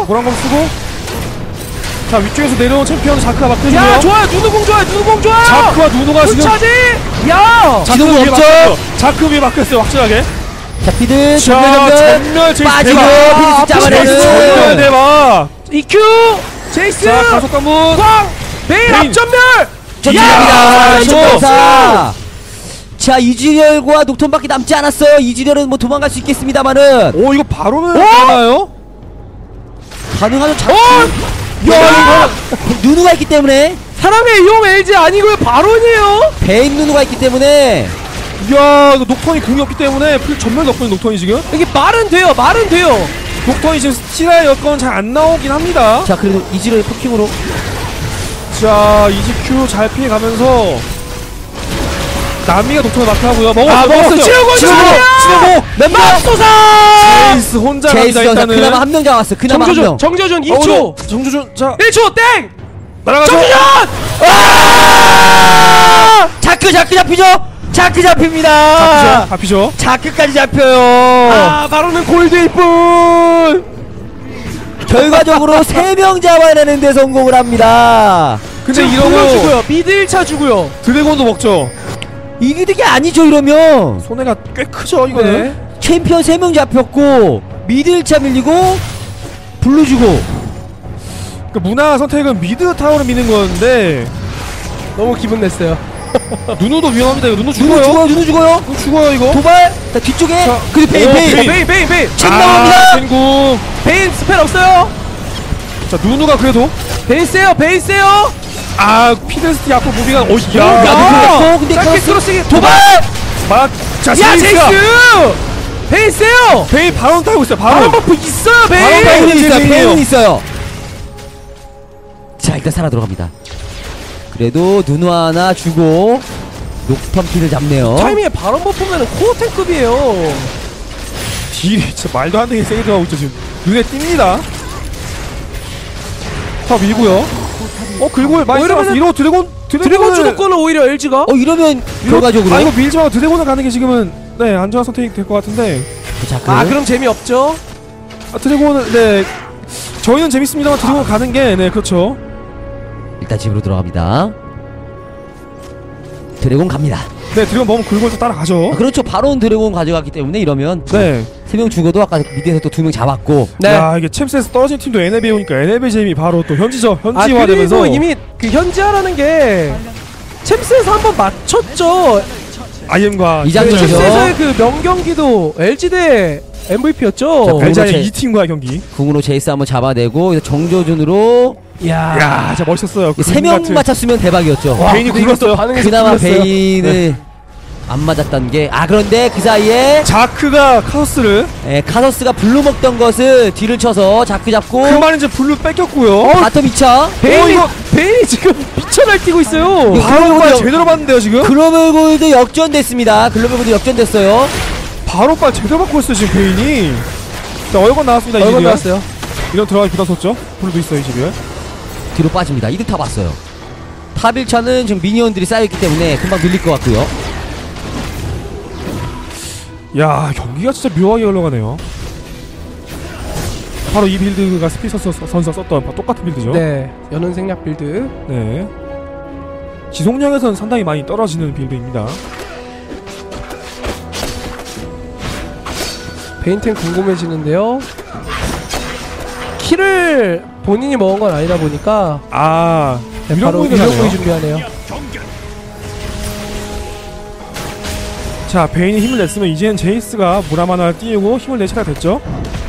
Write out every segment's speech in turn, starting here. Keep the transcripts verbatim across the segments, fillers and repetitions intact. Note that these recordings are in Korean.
고랑검 쓰고. 자, 위쪽에서 내려온 챔피언 자크가 막혀주고요. 야, 좋아요. 누누공 좋아요. 누누공 좋아요. 자크와 누누가 지금 차지. 야, 자크 위에 막혔어요. 자크 위에 막혔어요. 확실하게. 자, 피드 자, 전멸 전멸 제이스 빠지고 대박. 피드 잡아내는 전멸 대박. 이큐 제이스. 자, 가속 관문. 꽝. 베인 베인. 앞전멸. 전멸입니다. 야, 자, 자, 이즈리얼과 녹턴밖에 남지 않았어요. 이즈리얼은 뭐 도망갈 수 있겠습니다만은. 오, 이거 바로는 되나요? 가능하죠. 자, 야, 누누가 있기 때문에. 사람의 이용 엘지 아니고요. 바론이에요. 베인 누누가 있기 때문에. 야, 이거 녹턴이 공이 없기 때문에 풀 전멸 넣거든요. 녹턴이 지금. 이게 말은 돼요. 말은 돼요. 녹턴이 지금 스틸할 여건 잘 안 나오긴 합니다. 자, 그래도 이즈리얼 포킹으로. 자, 이지큐 잘 피해가면서 나미가 녹턴을 마크하고요. 먹었어, 아, 먹었어. 치료고, 치료고, 치료고. 맵소사. 제이스 혼자 제이스 갑니다. 일단은. 그나마 한 명 잡았어. 그나마 한 명. 정조준. 정조준 이 어, 초. 저, 정조준. 자, 일 초 땡. 날아가죠. 정조준. 아! 자크 자크 잡히죠. 자크 잡힙니다. 잡히죠. 잡히죠. 자크까지 잡혀요. 아, 바로는 골드일 뿐. 결과적으로 세 명 잡아내는 데 성공을 합니다. 근데 지금 이러면 주고요. 미드 일 차 주고요. 드래곤도 먹죠. 이기득이 아니죠 이러면. 손해가 꽤 크죠 이거는. 네. 챔피언 세 명 잡혔고 미드 일 차 밀리고 블루 주고. 그 문화 선택은 미드 타워를 미는 건데 너무 기분 냈어요. 누누도 위험합니다. 이거 누누 누누 죽어요. 죽어요. 누누 죽어요. 누누 죽어요 이거. 도발. 자, 뒤쪽에. 자, 그리고 베인 오, 베인. 베인. 베인 베인 베인. 책 나옵니다. 탱구. 베인 스펠 없어요. 자, 누누가 그래도 베인 세요. 베인 세요. 아, 피드스티 앞으로 무비가 오, 야, 야. 누누 근데 짧게 크로스. 크로스기 도발. 막 자, 야, 제이스가 제이스. 베인 세요. 베인 바론 타고 있어요. 바론 바론. 버프 있어요. 베인. 바론 베인은 있어요. 베인이에요. 베인은 있어요. 자, 일단 살아 들어갑니다. 그래도 누누 하나 주고 녹턴 피를 잡네요. 타이밍에 바론 버프면은 코어 탱급이에요. 딜이 진짜 말도 안 되게 세게 들어가고 있죠 지금. 눈에 띕니다. 더 밀고요. 어, 긁고 많이 들어갔어. 이러고 드래곤 드래곤 주도권은 오히려 엘지가. 어, 이러면 결과적으로. 아, 이거 밀지 말고 드래곤을 가는 게 지금은 네 안전한 선택이 될 것 같은데. 자, 아, 그럼 재미없죠. 아, 드래곤은 네 저희는 재밌습니다만 드래곤 가는 게 네 그렇죠. 일단 집으로 들어갑니다. 드래곤 갑니다. 네, 드래곤 먹으면 긁고 따라가죠. 아, 그렇죠. 바론 드래곤 가져갔기 때문에 이러면 네. 세 명 죽어도 아까 미드에서 또 두 명 잡았고. 네. 야, 이게 챔스에서 떨어진 팀도 엔엘비에 오니까 엔엘비 재미 바로 또 현지죠. 아, 현지화되면서. 그리고 이미 그 현지화라는 게 챔스에서 한번 맞췄죠. 아이엠과 이 장면이죠. 챔스에서의 그 명경기도 엘지 대 엠브이피였죠. 자, 벨자의 제- 이 팀과의 경기. 궁으로 제이스 한번 잡아내고 이제 정조준으로 야, 야, 진짜 멋있었어요. 세 명 맞췄으면 대박이었죠. 와, 베인이 근데 이것도 굴렀어요. 반응이 그나마 굴렀어요. 베인을 안 맞았던 게. 아, 그런데 그 사이에 자크가 카오스를 에, 카서스가 블루 먹던 것을 뒤를 쳐서 자크 잡고 그 말은 이제 블루 뺏겼고요. 바텀 이 차. 베인이 어, 이거- 베인이 지금 미쳐 날뛰고 있어요. 이거- 바로 글로벌 제대로 봤는데요 지금. 글로벌 골드 역전됐습니다. 글로벌 골드 역전됐어요. 바로 빨 제대로 받고 있어요 지금 베인이. 자, 얼건 나왔습니다. 얼마 이즈리얼. 나왔어요? 이런 들어가기 부담스럽죠. 블루도 있어요 이즈리얼. 뒤로 빠집니다. 이득 타봤어요. 탑 일 차는 지금 미니언들이 쌓여있기 때문에 금방 밀릴 것 같고요. 야, 경기가 진짜 묘하게 흘러가네요. 바로 이 빌드가 스피서 선수가 썼던 똑같은 빌드죠. 네, 연운 생략 빌드. 네. 지속력에서는 상당히 많이 떨어지는 빌드입니다. 베인템 궁금해지는데요. 킬을 본인이 먹은 건 아니다 보니까 아, 네, 이런 바로 보이가 이런 나네요. 보이 준비하네요. 자, 베인이 힘을 냈으면 이제는 제이스가 무라마나를 띄우고 힘을 낼 차례가 됐죠.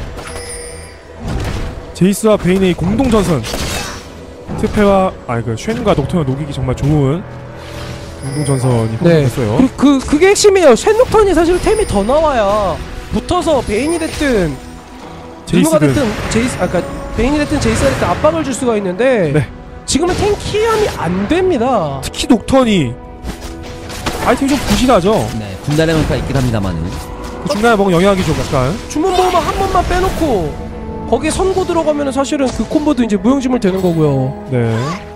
제이스와 베인의 공동전선. 트페와 아니 그 쉔과 녹턴을 녹이기 정말 좋은 공동전선이 네. 됐어요. 그, 그 그게 핵심이에요. 쉔녹턴이 사실 템이 더 나와야 붙어서 베인이 됐든 누누가 제이스든. 됐든 제이스 아까 베인이 됐든 제이스가 됐든 압박을 줄 수가 있는데 네. 지금은 탱키함이 안 됩니다. 특히 녹턴이 아이템이 좀 부실하죠. 네, 분단의 명패가 있긴 합니다만은. 그 중간에 먹은 영향이 좀 약간. 주문 보호막 한 번만 빼놓고 거기에 선고 들어가면은 사실은 그 콤보도 이제 무용지물 되는 거고요. 네.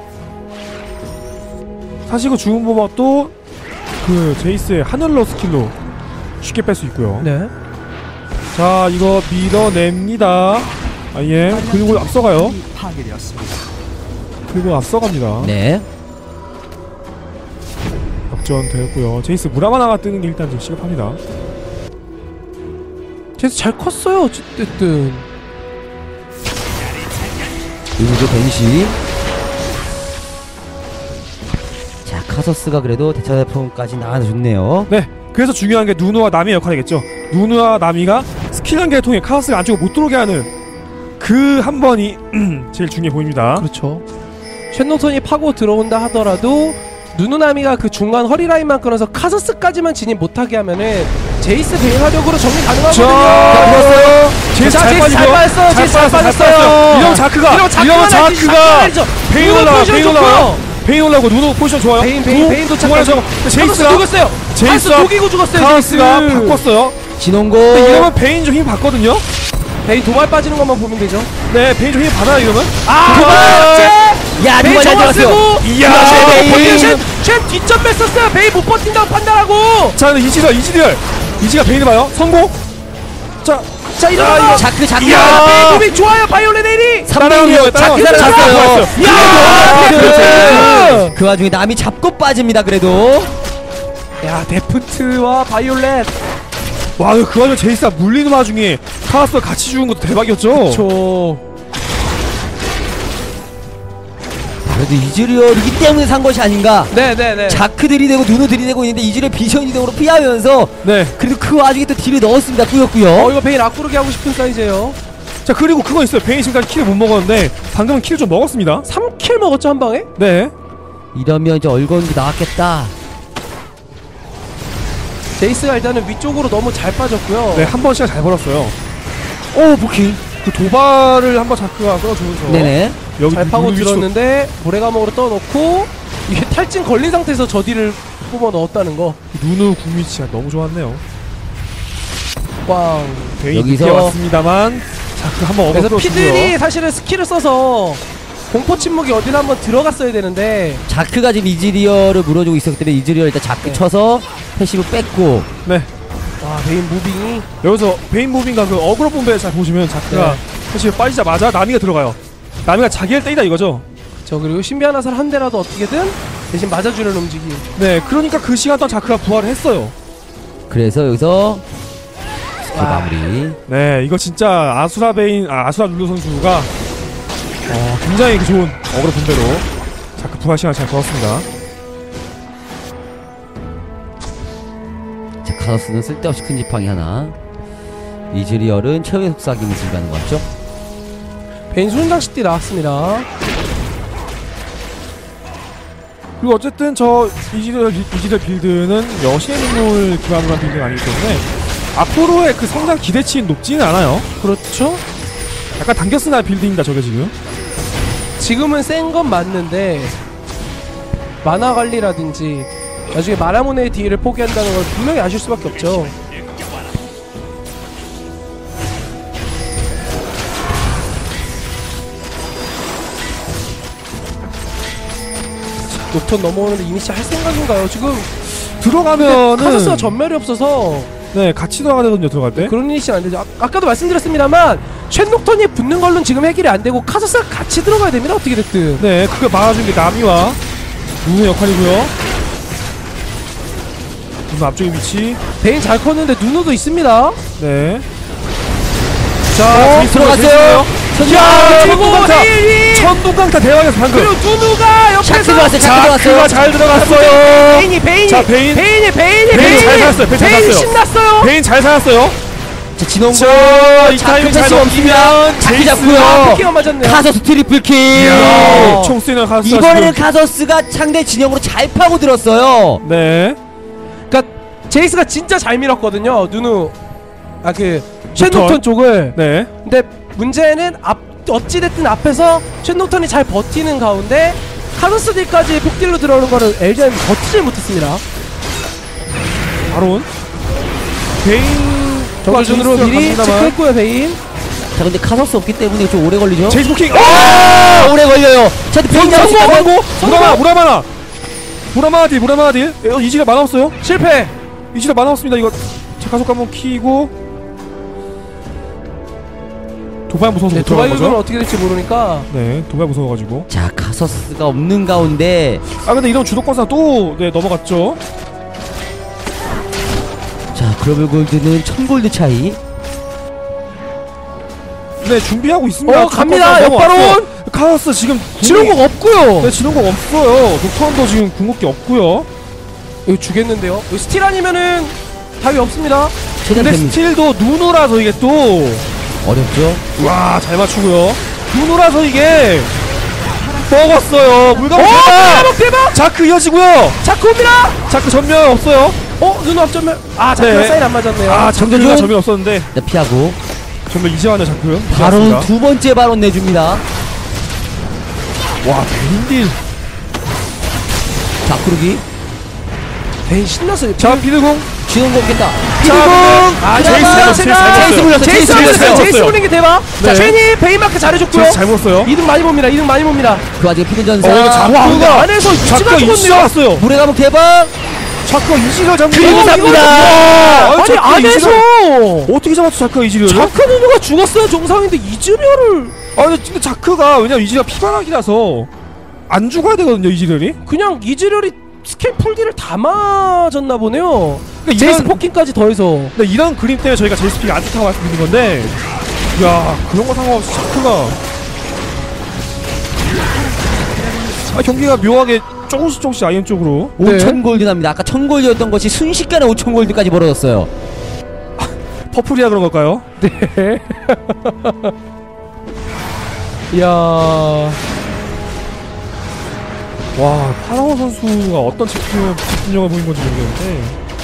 사실 그 주문 보막도 그 제이스의 하늘로 스킬로 쉽게 뺄 수 있고요. 네. 자, 이거 밀어냅니다. 아이엠 그리고 앞서가요. 그리고 앞서갑니다. 네. 역전 되었고요. 제이스 무라마나가 뜨는 게 일단 좀 시급합니다. 제이스 잘 컸어요 어쨌든. 누누도 벤시. 자 카서스가 그래도 대처대포까지 나가줬네요. 네. 그래서 중요한 게 누누와 나미의 역할이겠죠. 누누와 나미가 스킬 연계를 통해 카오스가 안쪽으로 못 들어오게 하는 그 한 번이 제일 중요해 보입니다. 그렇죠. 쉔노턴이 파고 들어온다 하더라도 누누나미가 그 중간 허리 라인만 끊어서 카서스까지만 진입 못하게 하면은 제이스 베인 화력으로 정리 가능하거든요. 자, 제이스 자, 잘 제이스 잘 빠지고요. 빠졌어요. 제이스 잘 빠졌어요. 이러면 자크가 이러면 이러면 자크가 베인 올라와. 베인 올라와. 베인 올라오고 누누 포지션 좋아요. 베인 베인 베인 도착. 제이스가 녹였어요. 제이스가 녹이고 죽었어요. 카오스가 바꿨어요. 진홍고. 근데 이러면 베인 좀 힘 받거든요. 베인 도발 빠지는 것만 보면 되죠. 네, 베인 좀 힘 받아요 이러면. 아, 도발! 야 베인 누가 잘 정화 쓰고. 들어갔어요. 이야, 베인. 쉔, 쉔 뒷점 뺐었어요. 베인 못 버틴다고 판단하고. 자, 근데 이지열, 이지열, 이지가 베인을 봐요. 성공. 자, 자, 이러면 자크 자크. 이야. 베인 무빙 좋아요. 바이올렛 에리. 삼 대 일이요. 자크 따라가요. 살아났어요. 야, 데프트! 그 와중에 남이 잡고 빠집니다. 그래도. 야, 데프트와 바이올렛. 와, 그 와중에 제이스가 물리는 와중에 카오스가 같이 죽은 것도 대박이었죠. 그렇죠. 그래도 이즈리얼이기 때문에 산 것이 아닌가. 네, 네, 네. 자크 들이대고 누누 들이대고 있는데 이즈리얼 비전 이동으로 피하면서 네. 그래도 그 와중에 또 딜을 넣었습니다. 어, 꾸역꾸역. 이거 베인 악구르기 하고 싶은 사이즈예요. 자, 그리고 그거 있어요. 베인 지금까지 킬을 못 먹었는데 방금은 킬을 좀 먹었습니다. 삼 킬 먹었죠, 한 방에? 네. 이러면 이제 얼건기 나왔겠다. 제이스가 일단은 위쪽으로 너무 잘 빠졌고요. 네, 한 번 시간 잘 벌었어요. 오 부킹. 그 도발을 한번 자크가 끌어주면서 네네. 여기 잘 파고 누누 위치도- 들었는데 모래감옥으로 떠놓고 이게 탈진 걸린 상태에서 저디를 뽑아 넣었다는 거. 누누 궁위치가 너무 좋았네요. 꽝. 베인 여기서- 늦게 왔습니다만 자크 한번 그래서 얻어주고요. 피들이 사실은 스킬을 써서 공포 침묵이 어디나 한번 들어갔어야 되는데 자크가 지금 이즈리얼을 물어주고 있었기 때문에 이즈리얼 일단 자크 네. 쳐서 패시브 뺐고. 네. 와 베인 무빙이 여기서 베인 무빙과 그 어그로 분배 잘 보시면 자크가 네. 사실 빠지자마자 나미가 들어가요. 나미가 자기를 때리다 이거죠. 저 그리고 신비한 화살 한 대라도 어떻게든 대신 맞아주려는 움직임. 네, 그러니까 그 시간 동안 자크가 부활을 했어요. 그래서 여기서 스킬 와. 마무리. 네, 이거 진짜 아수라 베인, 아, 아수라 룰루 선수가 어, 굉장히 그 좋은 어그로 분배로 자크 부활 시간 잘 벌었습니다. 자 카서스는 쓸데없이 큰 지팡이 하나. 이즈리얼은 최후의 속삭임을 준비하는 것 같죠? 베인 수준장식띠 나왔습니다. 그리고 어쨌든 저 이지들 이지들 빌드는 여신의 눈물 기반으로 한 빌드가 아니기 때문에 앞으로의 그 성장 기대치는 높지는 않아요. 그렇죠? 약간 당겨 쓰나 빌드입니다, 저게 지금. 지금은 센 건 맞는데 만화 관리라든지 나중에 마라모네의 딜을 포기한다는 걸 분명히 아실 수밖에 없죠. 녹턴 넘어오는데 이니시 할 생각인가요? 지금 들어가면은 카서스가 전멸이 없어서 네, 같이 들어가거든요, 들어갈 때. 그런 이니시는 안 되죠. 아, 아까도 말씀드렸습니다만 쉔녹턴이 붙는 걸로는 지금 해결이 안 되고 카서스가 같이 들어가야 됩니다. 어떻게 됐든. 네, 그걸 막아준 게 나미와 누누의 역할이고요. 누누 앞쪽의 위치. 베인 잘 컸는데 누누도 있습니다. 네. 자 어, 들어갔어요. 야, 그리고 천둥강타! 헤일이 천둥강타 대박이었어, 방금. 그리고 누누가 자크 옆에서 들어갔어요. 자크 자크가 들어갔어요. 잘 들어갔어요. 베인이 베인이 자, 베인. 베인이 베인이 베인 잘 살았어요, 베인 잘 베인이 살았어요. 신났어요. 베인 잘 살았어요. 자 진홍고. 자, 이 자크 타이밍 잘 패시 넘기면 없으면 자크 제이스. 잡고요. 피가 맞았네요. 카서스 트리플 킬. 이야, 총 쓰이는 카스. 이번에는 카서스가 상대 진영으로 잘 파고 들었어요. 네. 그러니까 제이스가 진짜 잘 밀었거든요. 누누 아 그 녹턴. 쉔녹턴 쪽을. 네. 근데 문제는 앞 어찌됐든 앞에서 쉔녹턴이 잘 버티는 가운데 카서스 딜까지 폭딜로 들어오는 거를 엘젠 버티질 못했습니다. 바론. 베인. 정글전으로 미리 갑니다만. 체크했고요. 베인. 자 근데 카서스 없기 때문에 좀 오래 걸리죠? 제이스 포킹. 아, 오래 걸려요. 자 근데 베인 성공! 잡았어요. 성공! 무라마나! 무라마나! 무라마나 딜! 무라마나 딜! 어, 이지가 많아 없어요? 실패. 이지가 많아 없습니다. 이거 제 가속 한번 키고 도발 무서워서 네, 못 들어간 도발극은 거죠? 어떻게 될지 모르니까. 네, 도발 무서워가지고. 자, 카서스가 없는 가운데 아 근데 이런 주도권사 또 네, 넘어갔죠. 자, 글로벌 골드는 천 골드 차이. 네, 준비하고 있습니다. 어, 갑니다. 역바론! 카오스 지금 지른곡 없고요. 네, 지른곡 없어요. 녹턴도 지금 궁극기 없고요. 이거 주겠는데요. 이거 스틸 아니면은 답이 없습니다. 최대한 근데 됩니다. 스틸도 누누라서 이게 또 어렵죠? 와, 잘 맞추고요. 누누라서 이게 먹었어요. 물감을 오, 대박 대박! 자크 이어지고요. 자크 옵니다. 자크 전면 없어요. 어, 눈 앞전면. 아, 자크 네. 사인 안 맞았네요. 아, 정규준. 자크가 전면 없었는데 자, 피하고 전면 이제와요 자크. 바론 두 번째 바론 내줍니다. 와, 베인딜. 자, 구르기. 베인 신났어요. 자, 비드공. 지원 공겠다. 자, 아, 제이스 제이스 제이스 제이스 제이스 물렸어. 제이스 제이스 물렸어요. 물렸어요. 제이스 물린 게 대박. 자, 네. 쉐니 베인 마크 잘해줬고요. 제이스 잘 물었어요. 이등 많이 봅니다. 이등 많이 봅니다. 그 와중에 피든 어, 이거 전사. 자크가 와, 근데 안에서 자크가 이치가 이치가 죽었네요. 왔어요. 물의 감옥 대박. 자크가 이지를 잡는 그리고 거. 삽니다. 와, 아니, 자크가 안에서 이지를- 어떻게 잡았어 자크가 이지를? 자크 누누가 죽었어요. 정상인데 이즈리얼을 아 근데 근데 자크가 왜냐면 이지가 피바닥이라서 안 죽어야 되거든요 이지를이. 그냥 이즈리얼이 스킬 풀기를 다 맞았나 보네요. 근데 제이스 이런 포킹까지 더해서. 근데 이런 그림 때문에 저희가 제이스 픽이 안 좋다고 말씀드린 건데, 야 그런 거 상관없이 자크가 아 경기가 묘하게 조금씩 조금씩 아이엠 쪽으로. 네. 오천 골드 납니다. 아까 천 골드였던 것이 순식간에 오천 골드까지 벌어졌어요. 퍼플이라 그런 걸까요? 네. 이야. 와 파라오 선수가 어떤 집중, 집중력을 보인 건지 모르겠는데.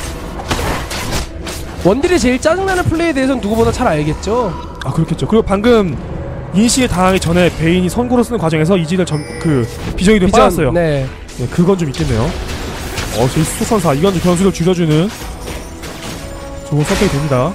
원딜이 제일 짜증나는 플레이에 대해서는 누구보다 잘 알겠죠. 아 그렇겠죠. 그리고 방금 인시에 당하기 전에 베인이 선고를 쓰는 과정에서 이지를 전, 그 비정이 좀 빠졌어요. 네. 네, 그건 좀 있겠네요. 어, 제이스 선사 이건 좀 변수를 줄여주는 좋은 선택이 됩니다.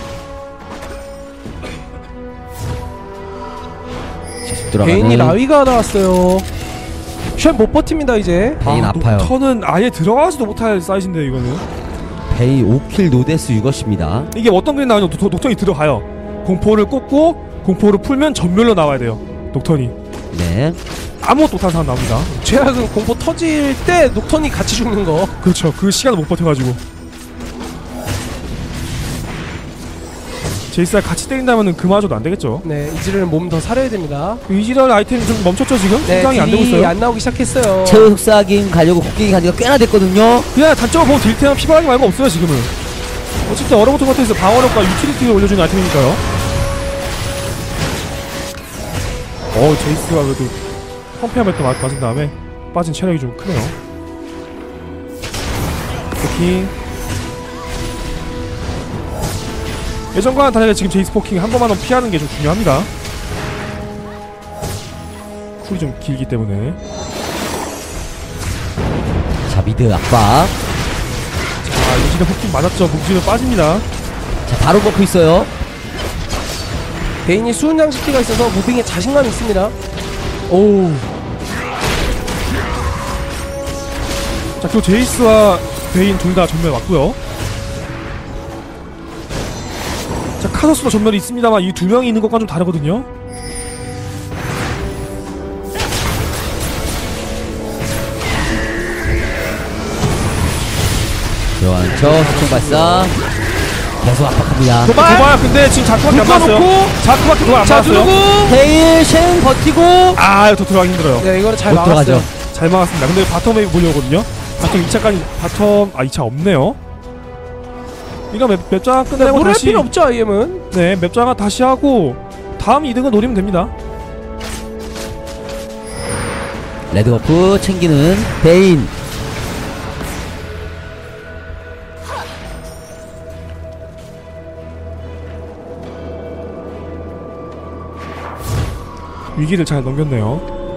베인이 라위가 나왔어요. 쉔 못 버팁니다 이제. 베인 아파요. 녹턴은 아예 들어가지도 못할 사이즈인데 이거는. 베인 오 킬 노데스 육 컷입니다. 이게 어떤 그림 나오냐면 녹- 녹턴이 들어가요. 공포를 꽂고 공포를 풀면 전멸로 나와야 돼요. 녹턴이 네. 아무것도 못하는 사람 나옵니다. 최악은 공포 터질 때 녹턴이 같이 죽는 거. 그렇죠. 그 시간을 못 버텨가지고 제이스가 같이 때린다면은 그마저도 안 되겠죠. 네, 이즈리얼은 몸 더 사려야 됩니다. 이지랄 아이템이 좀 멈췄죠 지금? 네, 성장이 안 되고 딜이 있어요. 안 나오기 시작했어요. 최후 속삭임 가려고 곡괭이 가지가 꽤나 됐거든요. 그냥 단점을 보면 딜템은 피바라기 말고 없어요 지금은. 어쨌든 얼어붙은 것에서 방어력과 유틸리티를 올려주는 아이템이니까요. 어 제이스가 그래도 펌피한 또 맞은 다음에 빠진 체력이 좀 크네요. 포킹 예전과는 다르게 지금 제이스 포킹 한 번만 더 피하는 게 좀 중요합니다. 쿨이 좀 길기 때문에. 자, 미드 압박. 자 이지는 포킹 맞았죠. 묵지는 빠집니다. 자, 바로 버프 있어요. 베인이 수은장 시티가 있어서 무빙에 자신감이 있습니다. 오. 자 그리고 제이스와 베인 둘 다 전멸 왔고요. 자 카서스도 전멸이 있습니다만 이 두 명이 있는 것과 좀 다르거든요. 들어가는 척, 소총 발사. 계속 압박합니다. 도발! 도발 근데 지금 자크밖에 안 맞았어요. 묶어놓고. 자크밖에 도발 안 자, 맞았어요. 누르고. 베일, 쉔 버티고. 아 이거 더 들어가기 힘들어요. 네, 이거는 잘 못 막았어요. 들어가죠. 잘 막았습니다. 근데 바텀에 몰려오거든요. 바텀 이 차까지 바텀 아 이 차 없네요. 이거 맵, 맵장 네, 끝내고 노릴 다시 필요 없죠, 아이엠은. 네 맵장아 다시 하고 다음 이 등을 노리면 됩니다. 레드 버프 챙기는 베인. 위기를 잘 넘겼네요.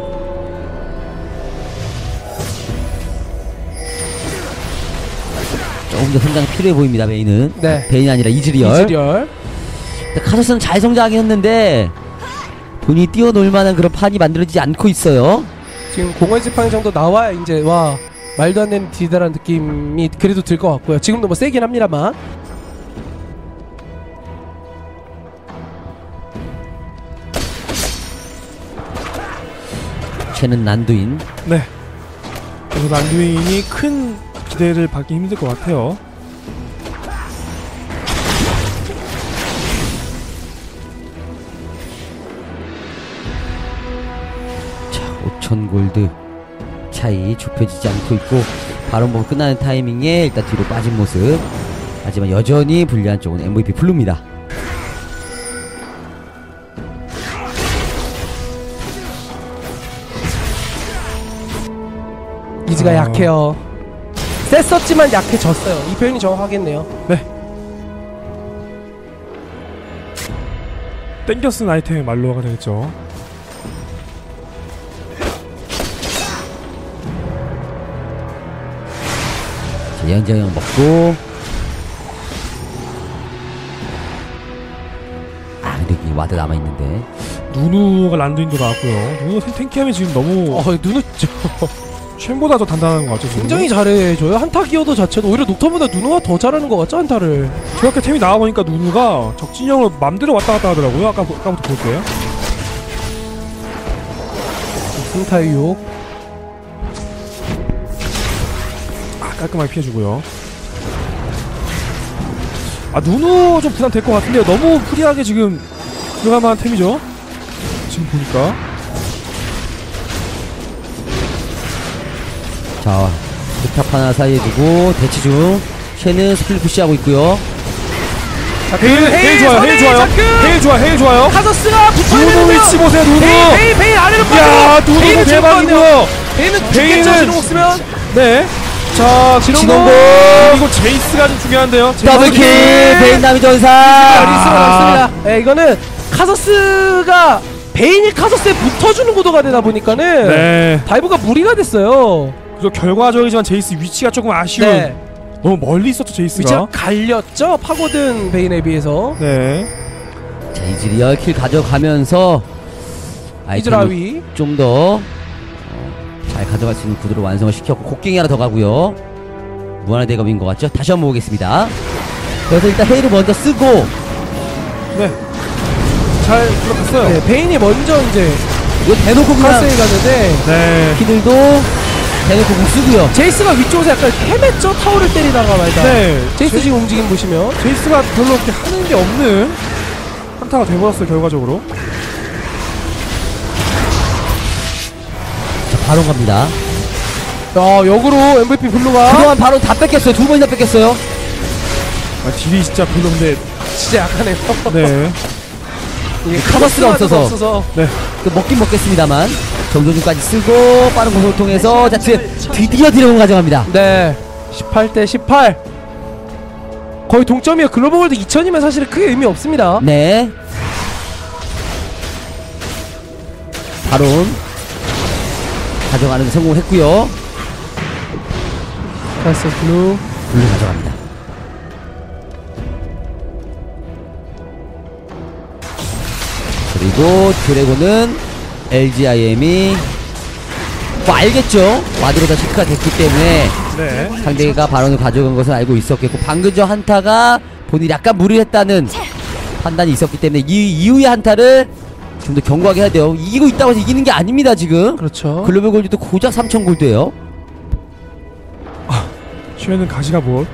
조금 더 성장이 필요해 보입니다, 베인은. 네. 베인이 아니라 이즈리얼. 이즈리얼. 카서스는 잘 성장하긴 했는데 본인이 뛰어놀 만한 그런 판이 만들어지지 않고 있어요. 지금 공허의 지팡이 정도 나와야 이제 와 말도 안 되는 딜이라는 느낌이 그래도 들 것 같고요. 지금도 뭐 세긴 합니다만. 쟤는 난두인. 네. 그래서 난두인이 큰 기대를 받기 힘들 것 같아요. 자, 오천 골드 차이 좁혀지지 않고 있고 바론번 끝나는 타이밍에 일단 뒤로 빠진 모습. 하지만 여전히 불리한 쪽은 엠브이피 블루입니다. 이즈가 어... 약해요. 셌었지만 약해졌어요. 이 표현이 정확하겠네요. 네. 땡겨 쓴 아이템의 말로가 되겠죠. 자, 연장형 먹고. 아 근데 이 와드 남아있는데. 누누가 란두인도 나왔고요. 누누 탱탱키함이 지금 너무 어, 누누 쉔보다 더 단단한 것 같죠 지금? 굉장히 잘해줘요. 한타 기어도 자체도 오히려 녹턴보다 누누가 더 잘하는 것 같죠, 한타를. 저렇게 템이 나와보니까 누누가 적진형으로 맘대로 왔다 갔다 하더라고요. 아까, 아까부터 볼게요. 승타의 유혹. 아, 깔끔하게 피해주고요. 아, 누누 좀 부담 될 것 같은데요. 너무 프리하게 지금 들어갈 만한 템이죠? 지금 보니까. 자, 탑 하나 사이에 두고 대치 중. 쟤는 스플릿 푸시하고 있고요. 자, 헤일, 헤일 좋아요, 헤일 좋아요. 헤일 좋아, 헤일 좋아요. 카서스가 붙어야 누누 되는데요. 위치 보세요, 누누. 베인, 베인, 베인 아래로 야, 빠지고. 누누 베인은 대박이고요. 베인은 베인은- 죽겠죠, 지금 없으면. 네. 자, 진원고. 그리고 제이스가 좀 중요한데요. 더블킬! 베인 남이 전사! 리스가 났습니다. 네, 이거는 카서스가 베인이 카서스에 붙어주는 구도가 되다 보니까는 네. 다이브가 무리가 됐어요. 그래서 결과적이지만 제이스 위치가 조금 아쉬운. 네. 너무 멀리 있었죠 제이스가. 위치가 갈렸죠, 파고든 베인에 비해서. 네. 자, 이즈 리얼 킬 가져가면서 이즈라위 좀 더 잘 가져갈 수 있는 구도로 완성을 시켰고 곡괭이 하나 더 가고요. 무한의 대검인 것 같죠? 다시 한번 보겠습니다. 그래서 일단 헤이를 먼저 쓰고. 네. 잘 들어갔어요. 네, 베인이 먼저 이제 이거 대놓고 그냥 카스에 갔는데 네. 키들도 대놓고 못 쓰고요. 제이스가 위쪽에서 약간 헤맸죠, 타워를 때리다가 말다. 네. 제이스 제, 지금 움직임 보시면 제이스가 별로 이렇게 하는 게 없는 한타가 돼버렸어요 결과적으로. 자, 바로 갑니다. 야, 역으로 엠브이피 블루가 그동안 바로 다 뺏겼어요. 두 번이나 뺏겼어요. 아, 딜이 진짜 별로인데. 진짜 약하네요. 네. 이게 카버스가 없어서. 없어서. 네. 그 먹긴 먹겠습니다만 정조준까지 쓰고 빠른 공을 통해서 자, 드, 드디어 드래곤 가져갑니다. 네, 십팔 대 십팔. 거의 동점이에요. 글로벌 월드 이천이면 사실은 크게 의미 없습니다. 네. 바론 가져가는 데 성공했고요. 카스 블루. 블루 가져갑니다. 그리고 드래곤은 엘지아이엠이 뭐 알겠죠? 와드로 다 체크가 됐기 때문에 네. 상대가 바론을 가져간 것을 알고 있었겠고 방금 전 한타가 본인이 약간 무리했다는 판단이 있었기 때문에 이 이후의 한타를 좀 더 견고하게 해야 돼요. 이기고 있다고 해서 이기는 게 아닙니다 지금. 그렇죠. 글로벌 골드도 고작 삼천 골드예요. 쉐는 가시가 뭘?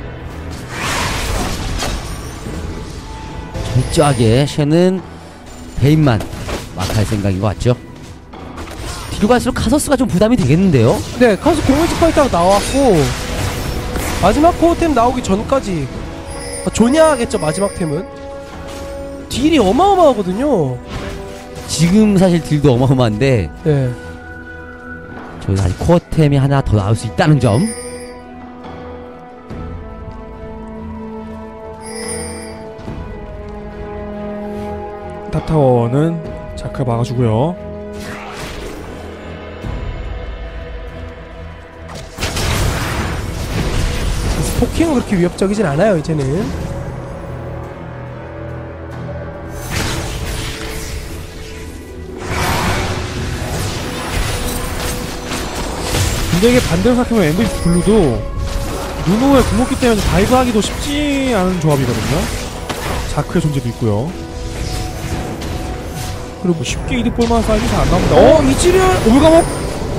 철저하게 쉐는 베인만 막할 생각인 것 같죠. 뒤로 갈수록 카서스가 좀 부담이 되겠는데요. 네, 카스 공일지 파이터가 나왔고 마지막 코어템 나오기 전까지 아, 조냐하겠죠. 마지막 템은 딜이 어마어마하거든요. 지금 사실 딜도 어마어마한데 네, 저희가 아직 코어템이 하나 더 나올 수 있다는 점. 탑타워는 자크 막아주고요. 그래서 포킹은 그렇게 위협적이진 않아요 이제는. 근데 이게 반대로 생각하면 엠브이피 블루도 누누의 궁극기 때문에 다이브 하기도 쉽지 않은 조합이거든요. 자크의 존재도 있고요. 그리고 뭐 쉽게 이득 볼만한 사이즈 잘 안 나옵니다. 어, 어? 이즈리얼 오물감옥?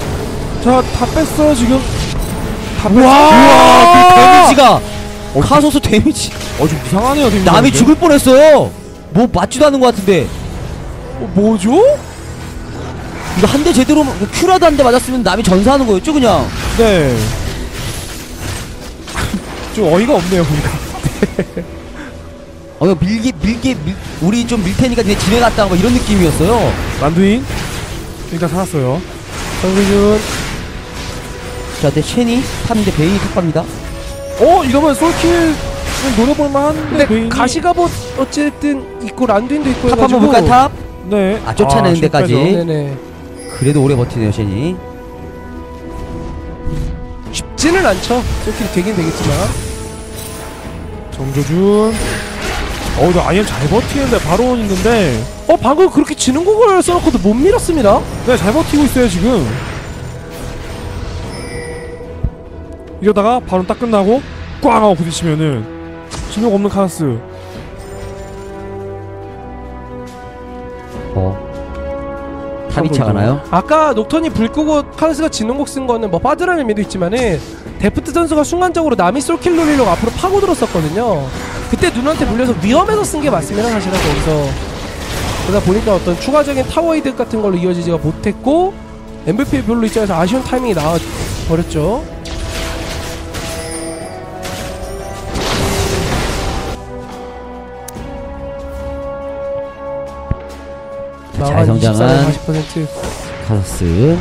자, 다 뺐어 지금. 다 뺐어. 우와, 그 데미지가 어, 카소스 데미지 어, 좀 이상하네요. 데미지 남이 근데. 죽을 뻔했어요. 뭐 맞지도 않은 것 같은데 어, 뭐죠? 이거 한 대 제대로 큐라도 한 대 맞았으면 남이 전사하는 거였죠 그냥. 네. 좀 어이가 없네요 보니까. 어 이거 밀게 밀게 밀, 우리 좀 밀 테니까 니네 집에 갔다 뭐 이런 느낌이었어요. 만두인 일단 살았어요. 정규준. 자, 근데 쉔이 탑인데 베인이 탑 갑니다. 어, 이러면 솔킬 노려볼만 한데 근데 베인이... 가시가봇 어쨌든 있고 란두인도 있고 탑 한번 해가지고. 볼까요 탑? 네. 아, 쫓아내는 데까지. 쫓겨서. 네네. 그래도 오래 버티네요 쉔이. 쉽지는 않죠. 솔직히 되긴 되겠지만. 정조준. 어, 이거 아이엠 잘 버티는데 바로 있는데. 어 방금 그렇게 지는 곡을 써놓고도 못 밀었습니다. 네, 잘 버티고 있어요 지금. 이러다가 바로 딱 끝나고 꽝 하고 부딪히면은 진용 없는 카라스. 어 탑이 차가나요? 아까 녹턴이 불 끄고 카르스가 지는 곡 쓴 거는 뭐 빠드라는 의미도 있지만은 데프트 선수가 순간적으로 남이 솔킬 노리려고 앞으로 파고들었었거든요. 그때 눈한테 물려서 위험해서 쓴 게 맞습니다 사실은 거기서. 그러다 보니까 어떤 추가적인 타워 이득 같은 걸로 이어지지가 못했고 엠브이피 별로 입장에서 아쉬운 타이밍이 나와 버렸죠. 잘 성장한 사십 퍼센트. 카소스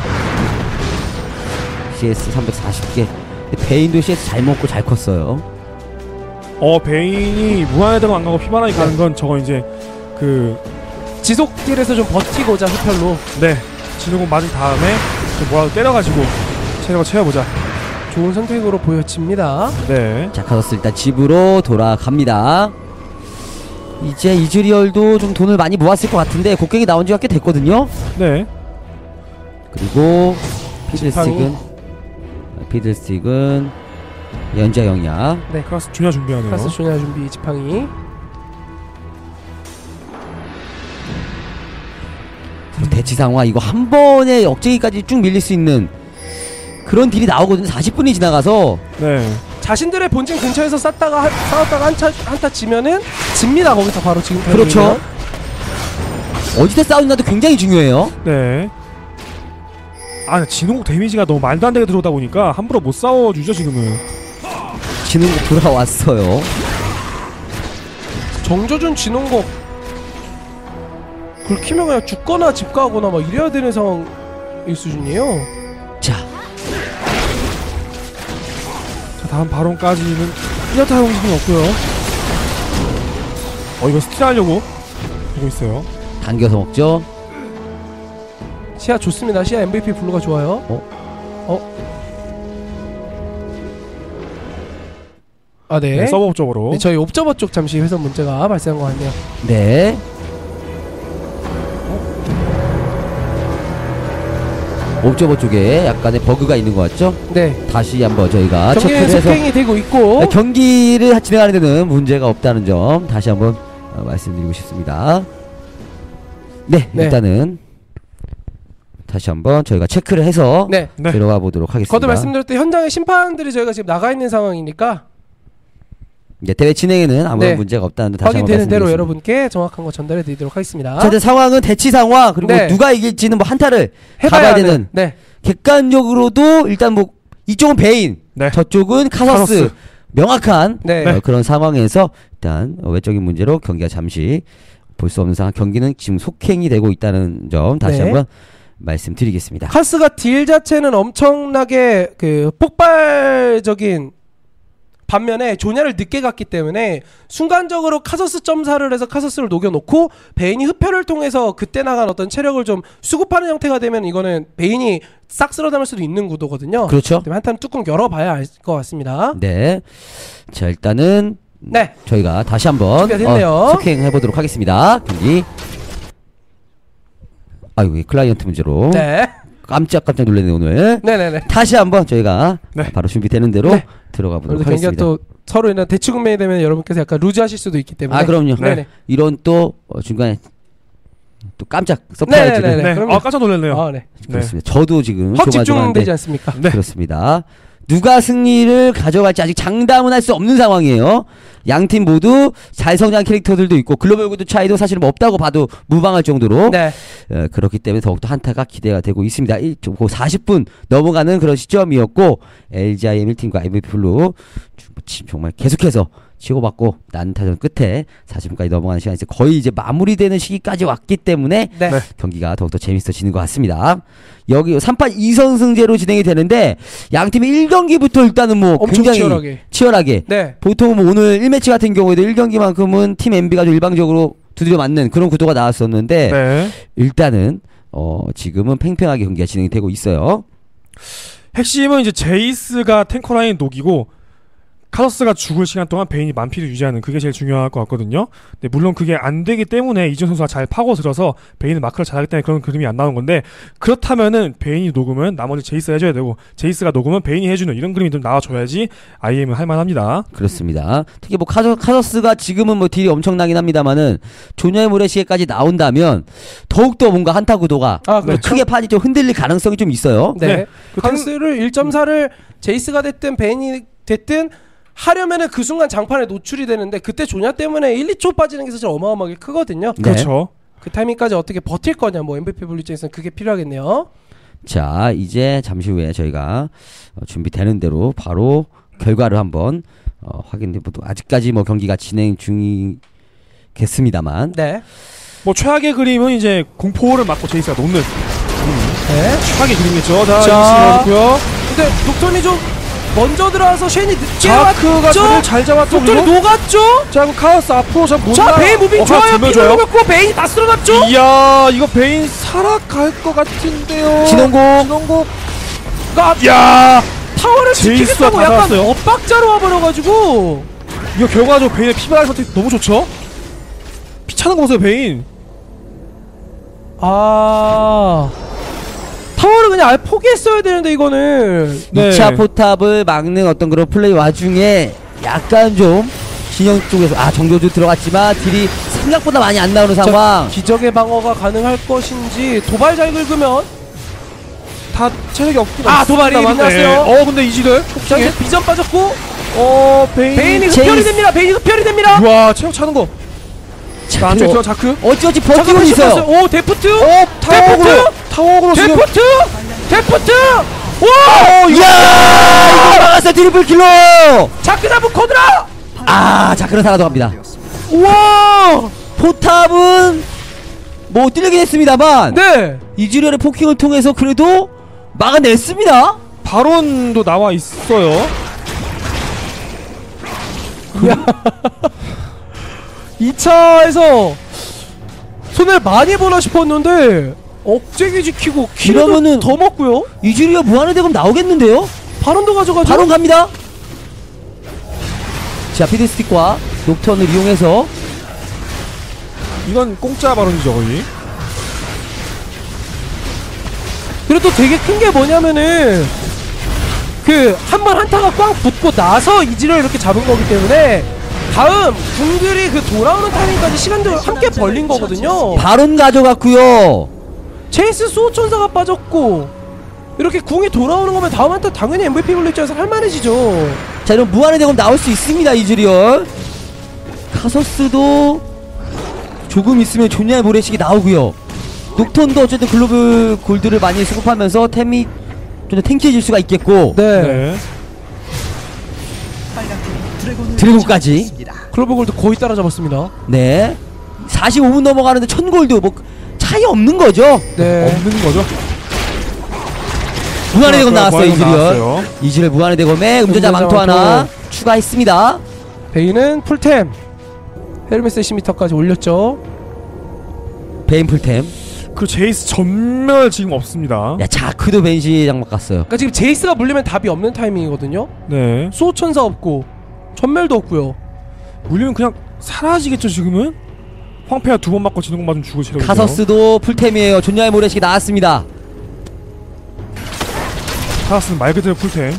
씨에스 삼백사십 개. 베인도 씨에스 잘 먹고 잘 컸어요. 어, 베인이 무한회대로 안 가고 피바나이 가는 건 저거 이제 그 지속 딜에서 좀 버티고자 흡혈로. 네, 진용공 맞은 다음에 좀 뭐라도 때려가지고 체력을 채워보자. 좋은 선택으로 보여집니다. 네. 자, 카소스 일단 집으로 돌아갑니다. 이제 이즈리얼도 좀 돈을 많이 모았을 것 같은데 곡괭이 나온 지가 꽤 됐거든요. 네. 그리고 피들스틱은 피들스틱은 연자 영야. 네. 카라스 주냐 준비하네요. 카스 조냐 준비 지팡이. 대치 상황 이거 한 번에 억제기까지 쭉 밀릴 수 있는 그런 딜이 나오거든요. 사십 분이 지나가서. 네. 자신들의 본진 근처에서 쌌다가 하, 싸웠다가 한타 한타 지면은 집니다 거기서 바로 지금. 그렇죠. 어디서 싸우느냐도 굉장히 중요해요. 네. 아, 진홍국 데미지가 너무 말도 안 되게 들어오다 보니까 함부로 못 싸워주죠 지금은. 진흥국 돌아왔어요. 정조준 진홍곡 그걸 키면 그냥 죽거나 집 가거나 막 이래야 되는 상황일 수준이에요. 자, 자, 다음 바론까지는 이렇다 용심이 없고요. 어, 이거 스틸 하려고 보고 있어요. 당겨서 먹죠. 시야 좋습니다. 시야 엠브이피 블루가 좋아요. 어? 어? 아 네. 네, 서버 쪽으로. 네, 저희 옵저버 쪽 잠시 회선 문제가 발생한 것 같네요. 네. 옵저버 쪽에 약간의 버그가 있는 것 같죠? 네. 다시 한번 저희가 체크를 경기는 해서 속행이 되고 있고. 네, 경기를 진행하는 데는 문제가 없다는 점 다시 한번 어, 말씀드리고 싶습니다. 네, 네. 일단은 다시 한번 저희가 체크를 해서 네. 네. 들어가 보도록 하겠습니다. 거듭 말씀드렸듯이 현장의 심판들이 저희가 지금 나가 있는 상황이니까 네, 대회 진행에는 아무런 네. 문제가 없다는 점 다시 한번 확인되는 대로 말씀드리겠습니다. 여러분께 정확한 거 전달해 드리도록 하겠습니다. 자, 이제 상황은 대치 상황 그리고 네. 누가 이길지는 뭐 한타를 해봐야 가봐야 하는, 되는 네. 객관적으로도 일단 뭐 이쪽은 베인, 네. 저쪽은 카서스, 카서스. 명확한 네. 어, 그런 상황에서 일단 어, 외적인 문제로 경기가 잠시 볼 수 없는 상황. 경기는 지금 속행이 되고 있다는 점 다시 네. 한번 말씀드리겠습니다. 카스가 딜 자체는 엄청나게 그 폭발적인 반면에 조냐를 늦게 갔기 때문에 순간적으로 카서스 점사를 해서 카서스를 녹여놓고 베인이 흡혈을 통해서 그때 나간 어떤 체력을 좀 수급하는 형태가 되면 이거는 베인이 싹 쓸어담을 수도 있는 구도거든요. 그렇죠. 한탄 뚜껑 열어봐야 알 것 같습니다. 네. 자, 일단은 네. 저희가 다시 한번 준비가 됐네요. 어, 속행해 보도록 하겠습니다. 경기. 아이고, 이 클라이언트 문제로 네. 깜짝깜짝 놀랐네 오늘. 네네네. 다시 한번 저희가 네. 바로 준비되는 대로 네. 들어가 보도록 오늘도 경기가 하겠습니다. 또 서로 인한 대치 국면이 되면 여러분께서 약간 루즈하실 수도 있기 때문에. 아, 그럼요. 네네. 이런 또 어, 중간에 또 깜짝 서프라이즈를 네네네. 네. 그럼요. 아 깜짝 놀랐네요. 아, 네. 그렇습니다. 저도 지금 확 조마조마한데 집중되지 않습니까? 네. 그렇습니다. 누가 승리를 가져갈지 아직 장담은 할 수 없는 상황이에요. 양 팀 모두 잘 성장한 캐릭터들도 있고 글로벌 구도 차이도 사실 뭐 없다고 봐도 무방할 정도로 네. 어, 그렇기 때문에 더욱더 한타가 기대가 되고 있습니다. 일, 사십 분 넘어가는 그런 시점이었고 엘지아이엠 일 팀과 엠브이피블루 정말 계속해서 치고받고 난타전 끝에 사십 분까지 넘어가는 시간이 이제 거의 이제 마무리되는 시기까지 왔기 때문에 네. 네. 경기가 더욱더 재밌어지는 것 같습니다. 여기 삼 판 이 선승제로 진행이 되는데 양 팀이 일 경기부터 일단은 뭐 엄청 굉장히 치열하게. 치열하게 네. 보통 뭐 오늘 일 매치 같은 경우에도 일 경기만큼은 팀 엠비가 좀 일방적으로 두드려 맞는 그런 구도가 나왔었는데 네. 일단은 어 지금은 팽팽하게 경기가 진행이 되고 있어요. 핵심은 이제 제이스가 탱커 라인 녹이고 카서스가 죽을 시간 동안 베인이 만피를 유지하는 그게 제일 중요할 것 같거든요. 근데 물론 그게 안 되기 때문에 이준 선수가 잘 파고들어서 베인은 마크를 잘하기 때문에 그런 그림이 안 나오는 건데 그렇다면은 베인이 녹으면 나머지 제이스가 해줘야 되고 제이스가 녹으면 베인이 해주는 이런 그림이 좀 나와줘야지 아이엠은 할만합니다. 그렇습니다. 특히 뭐 카저, 카서스가 지금은 뭐 딜이 엄청나긴 합니다만은 조녀의 모래시계까지 나온다면 더욱더 뭔가 한타 구도가 아, 뭐 그렇죠. 크게 판이 좀 흔들릴 가능성이 좀 있어요. 네. 네. 카스를 일 점 사를 제이스가 됐든 베인이 됐든 하려면은 그 순간 장판에 노출이 되는데 그때 조냐 때문에 일, 이 초 빠지는 게 사실 어마어마하게 크거든요. 네. 그렇죠. 그 타이밍까지 어떻게 버틸 거냐 뭐 엠브이피블루 입장에서는 그게 필요하겠네요. 자 이제 잠시 후에 저희가 어, 준비되는 대로 바로 결과를 한번 어, 확인해보도록 아직까지 뭐 경기가 진행 중이겠습니다만 네. 뭐 최악의 그림은 이제 공포를 맞고 제이스가 녹는 네. 최악의 그림이겠죠. 자, 자. 이승 넣고요. 근데 독턴이 좀 먼저 들어와서 쉔이 늦게 자크가 왔죠? 자리를 잘 잡았고 독턴이 그리고 녹았죠? 자 그럼 카오스 앞으로 잘못 자 베인 무빙 좋아요. 좋아요. 피를 먹고 베인이 다 쓸어갔죠? 이야 이거 베인 살아갈 것 같은데요. 진홍고 진홍고 그러니까 야 타워를 제이스가 지키겠다고 다 약간 잡았어요. 엇박자로 와버려가지고 이거 결과적으로 베인의 피바람 선택 너무 좋죠? 피 차는 거 보세요 베인. 아 타워를 그냥 아예 포기했어야 되는데 이거는 네. 이 차 포탑을 막는 어떤 그런 플레이 와중에 약간 좀 진영 쪽에서 아 정조주 들어갔지만 딜이 생각보다 많이 안 나오는 상황. 기적의 방어가 가능할 것인지 도발 잘 긁으면 다 체력이 없긴 아, 도발이 없습니다만, 빛났어요. 네. 어 근데 이지를 자 이제 비전 빠졌고 어 베인 베인이 제이스. 흡혈이 됩니다. 베인이 흡혈이 됩니다. 와 체력 차는 거. 자 안쪽에 들어 자크. 어찌어찌 버티고 잠깐만 있어요. 씹었어요. 오 데프트 어 타워으로 데프트 타워으로 지금. 데프트 데프트 와 어 이거 이야! 이거 막았어 트리플 킬로! 자크 잡은 코드라 아 자크는 살아도갑니다. 우와 포탑은 뭐 뚫리긴 했습니다만 네 이즈리얼의 포킹을 통해서 그래도 막아냈습니다. 바론도 나와 있어요. 이 차에서 손을 많이 보나 싶었는데 억제기 지키고 이러면은 킬도 더 먹고요. 이즈리얼 무한의 대금 나오겠는데요? 바론도 가져가죠. 바론 갑니다. 자 피드스틱과 녹턴을 이용해서 이건 공짜 바론이죠 거의. 그리고 또 되게 큰 게 뭐냐면은 그 한 번 한타가 꽝 붙고 나서 이지를 이렇게 잡은 거기 때문에 다음 궁들이 그 돌아오는 타이밍까지 시간도 함께 벌린 거거든요. 바론 가져갔고요. 제이스 수호천사가 빠졌고 이렇게 궁이 돌아오는 거면 다음 한타 당연히 엠브이피블루 입장에서 할만해지죠. 자 이런 무한의 대금 나올 수 있습니다. 이즈리얼 카서스도 조금 있으면 존야의 모래식이 나오고요. 녹턴도 어쨌든 글로벌 골드를 많이 수급하면서 템이 좀 더 탱키해질 수가 있겠고 네. 네. 드래곤까지 글로벌 골드 거의 따라잡았습니다. 네 사십오 분 넘어가는데 천 골드 뭐 차이 없는 거죠. 네. 없는 거죠. 무한의 대검 나왔어요. 무한의 대검 이즈리얼 나왔어요. 이즈리얼 무한의 대검에 음전자 음전자 망토 망토. 하나 추가했습니다. 베인은 풀템 헤르메스 시미터까지 올렸죠. 베인 풀템. 그 제이스 전멸 지금 없습니다. 야 자크도 벤시 장막 갔어요. 그러니까 지금 제이스가 물리면 답이 없는 타이밍이거든요. 네. 수호천사 없고 전멸도 없고요. 물리면 그냥 사라지겠죠 지금은. 황폐야 두 번 맞고 지는 것 맞으면 죽을 체력이에요. 카서스도 풀템이에요. 존야의 모래식이 나왔습니다. 카서스는 말 그대로 풀템.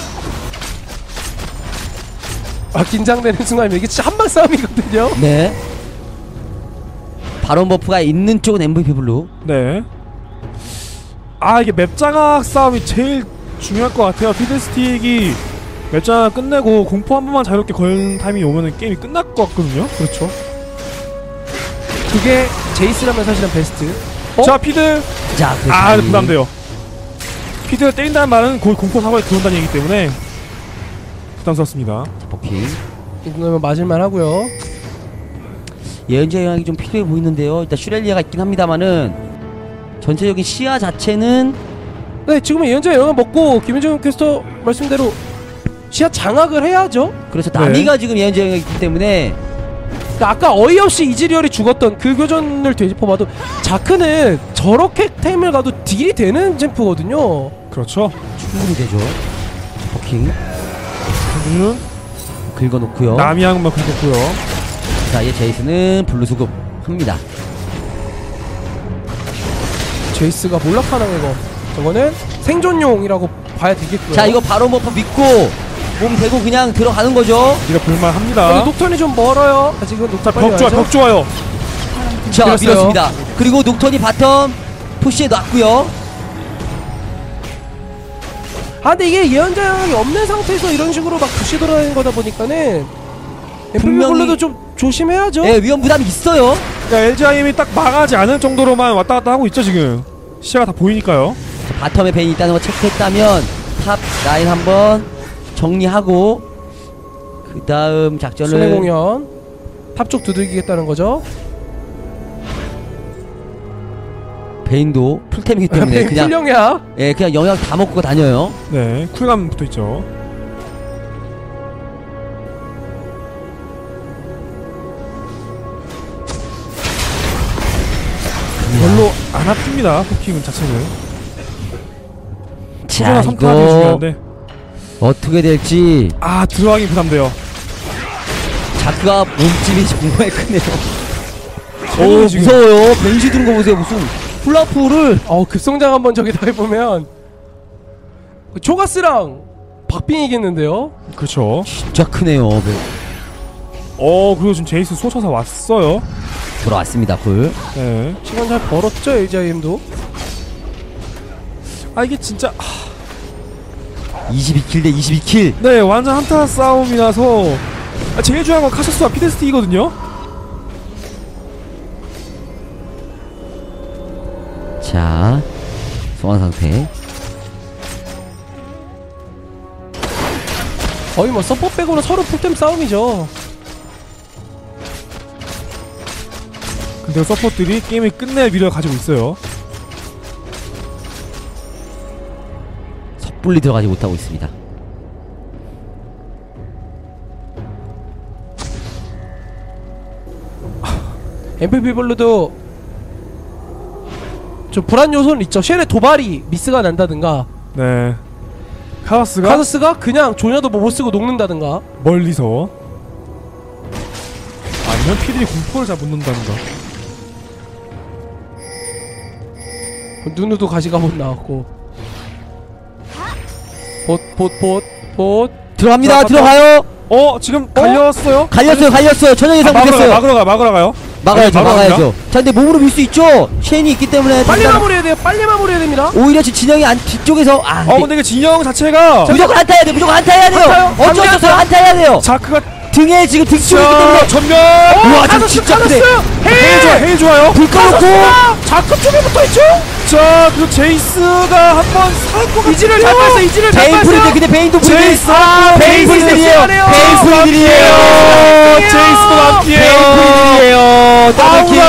아 긴장되는 순간 이게 진짜 한방 싸움이거든요. 네 바론 버프가 있는 쪽은 엠브이피 블루. 네. 아 이게 맵 장악 싸움이 제일 중요할 것 같아요. 피드스틱이 맵 장악 끝내고 공포 한 번만 자유롭게 걸 타이밍이 오면은 게임이 끝날 것 같거든요. 그렇죠. 그게 제이스라면 사실은 베스트. 어? 자 피드. 자, 그 아 타이밍. 부담돼요. 피드가 때린다는 말은 거의 공포 사고에 들어온다는 얘기기 때문에 부담스럽습니다. 자, 버킹. 이 정도면 맞을만 하고요. 예언자 영향이 좀 필요해 보이는데요. 일단 슈렐리아가 있긴 합니다만은 전체적인 시야 자체는 네, 지금은 예언자 영향 먹고 김윤정 캐스터 말씀대로 시야 장악을 해야죠. 그래서 네. 나미가 지금 예언자 영향이 있기 때문에 그러니까 아까 어이없이 이즈리얼이 죽었던 그 교전을 되짚어봐도 자크는 저렇게 템을 가도 딜이 되는 챔프거든요. 그렇죠. 충분히 되죠. 버킹 그러면 긁어놓고요. 남이 한번 긁었고요. 자, 이제 제이스는 블루 수급 합니다. 제이스가 몰락하는 거 저거는 생존용이라고 봐야 되겠고요. 자, 이거 바로 버프 믿고 몸 대고 그냥 들어가는 거죠. 이거 볼만합니다. 근데 녹턴이 좀 멀어요. 아직은 녹턴 빨리 벽 좋아, 와야죠. 벽 좋아요. 자, 밀었어요. 밀었습니다. 그리고 녹턴이 바텀 푸시에 놨고요. 아 근데 이게 예언자 영향이 없는 상태에서 이런 식으로 막 부시 돌아다니는 거다 보니까는 분명히- 분명히 좀 조심해야죠. 예, 위험 부담이 있어요. 그러니까 엘지아이엠이 딱 망하지 않을 정도로만 왔다 갔다 하고 있죠 지금. 시야가 다 보이니까요. 자, 바텀에 벤이 있다는 거 체크했다면 탑 라인 한번 정리하고 그 다음 작전을 순회 공연 탑 쪽 두들기겠다는 거죠. 베인도 풀템이기 때문에 그냥 풀령이야. 예, 그냥 영향 다 먹고 다녀요. 네, 쿨감 붙어 있죠. 별로 안 아픕니다. 포킹은 자체는. 자, 소중한 선택하기 이거 중요한데. 어떻게 될지. 아 들어가기 부담돼요. 자크가 몸집이 정말 크네요. 오, 오, 지금. 무서워요. 벤시 드는 거 보세요. 무슨 훌라프를. 어 급성장 한번 저기다 해보면 그 초가스랑 박빙 이겠는데요. 그렇죠. 진짜 크네요. 네. 어 그리고 지금 제이스 쏘쳐서 왔어요. 돌아왔습니다. 굴. 네. 시간 잘 벌었죠 엘지아이엠도. 아 이게 진짜 아, 이십이 킬 대 이십이 킬. 네 완전 한타 싸움이라서 아, 제일 중요한 건 카셔스와 피데스틱이거든요. 자, 소환 상태. 거의 뭐 서포 빼고는 서로 풀템 싸움이죠. 근데 서포트들이 게임을 끝낼 미래를 가지고 있어요. 섣불리 들어가지 못하고 있습니다. 엠피피 블루도 좀 불안 요소는 있죠. 쉘의 도발이 미스가 난다든가 네. 카서스가 카서스가 그냥 조냐도 뭐 못 쓰고 녹는다든가. 멀리서 아니면 피들이 공포를 잘 못 넣는다는가. 누누도 가시가 못 나왔고 봇봇봇봇 들어갑니다. 자, 들어가요. 어 지금 갈렸어요? 갈렸어요. 갈렸어요. 전혀 예상 아, 막으러 가 못했어요. 막으러 가 막으러 가요. 막아야죠. 네, 바로 막아야죠. 자, 근데 몸으로 밀 수 있죠. 쉐인이 있기 때문에 빨리 일단 마무리해야 돼요. 빨리 마무리해야 됩니다. 오히려 지금 진영이 안 뒤쪽에서 아 어 근데 그 진영 자체가 무조건 한타 해야 돼. 무조건 한타 해야 돼요. 한타요? 어쩔 수 없어요. 한타 해야 돼요. 자크가 등에 지금 등치고 있기 자 때문에 전면 우와, 지금 카서스 진짜 크네. 카서스 헤일 좋아 헤일 좋아요. 불 꺼놓고 자크 쪽에 붙어있죠. 자 그리고 제이스가 한번 살것 이지를 잘 뺐어. 이지를 잘 베인 뺐어. 프리들 근데 베인도 프리들 제이스 아, 베인 베인 프리들이에요. 프리들이에요. 베인 프리들이에요. 제이스도 남기에요. 베인 프리들이에요. 더블킬.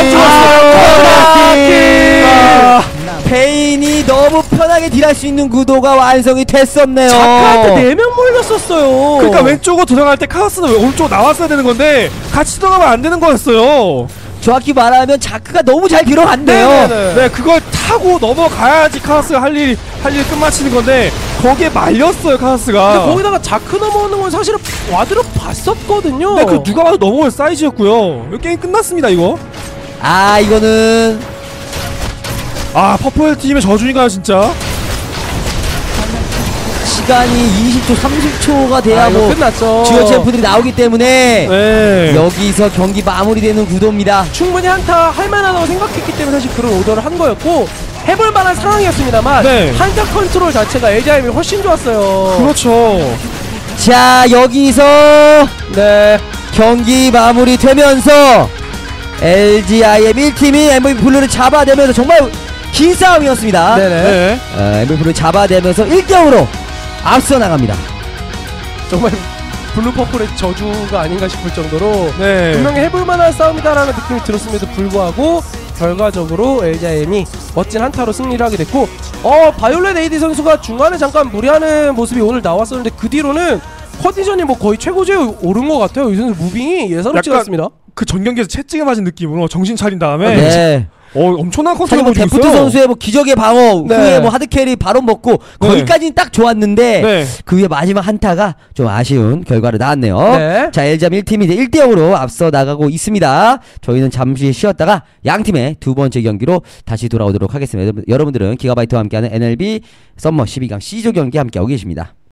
아, 더블킬. 베인이 너무 편하게 딜할 수 있는 구도가 완성이 됐었네요. 자크한테 네 명 몰렸었어요. 그러니까 왼쪽으로 들어갈 때 카우스는 오른쪽으로 나왔어야 되는 건데 같이 들어가면 안 되는 거였어요. 정확히 말하면 자크가 너무 잘 들어갔네요. 네네네. 네, 그걸 타고 넘어가야지 카우스가 할 일, 할 일 끝마치는 건데 거기에 말렸어요, 카우스가. 근데 거기다가 자크 넘어오는 건 사실은 와드로 봤었거든요. 네, 그 누가 봐도 넘어올 사이즈였고요. 이 게임 끝났습니다, 이거. 아, 이거는 아, 퍼플 팀의 저주인가요, 진짜? 시간이 이십 초, 삼십 초가 돼야 아, 이거 뭐 끝났죠. 주요 챔프들이 나오기 때문에 네. 여기서 경기 마무리되는 구도입니다. 충분히 한타 할만하다고 생각했기 때문에 사실 그런 오더를 한 거였고 해볼 만한 상황이었습니다만 네. 한타 컨트롤 자체가 엘지아이엠이 훨씬 좋았어요. 그렇죠. 자, 여기서 네. 경기 마무리되면서 엘지아이엠 일 팀이 엠브이피 블루를 잡아내면서 정말 긴 싸움이었습니다. 네네. 네. 어, 엠브이피 블루를 잡아내면서 일 대 영으로 앞서 나갑니다. 정말 블루 퍼플의 저주가 아닌가 싶을 정도로 네. 분명히 해볼 만한 싸움이다라는 느낌이 들었음에도 불구하고 결과적으로 엘지아이엠이 멋진 한타로 승리를 하게 됐고 어 바이올렛 에이디 선수가 중간에 잠깐 무리하는 모습이 오늘 나왔었는데 그 뒤로는 컨디션이 뭐 거의 최고조에 오른 것 같아요. 이 선수 무빙이 예사롭지 약간 않습니다. 그 전경기에서 채찍에 맞은 느낌으로 정신 차린 다음에 네. 어 엄청난 사실 컨트롤 뭐 보여주고 데프트 있어요. 선수의 뭐 기적의 방어 네. 후에 뭐 하드캐리 바로 먹고 네. 거기까지는 딱 좋았는데 네. 그 후에 마지막 한타가 좀 아쉬운 결과로 나왔네요. 네. 자, 엘지아이엠 일 팀이 이제 일 대 영으로 앞서 나가고 있습니다. 저희는 잠시 쉬었다가 양 팀의 두 번째 경기로 다시 돌아오도록 하겠습니다. 여러분, 여러분들은 기가바이트와 함께하는 엔엘비 썸머 십이 강 C조 경기 함께하고 계십니다.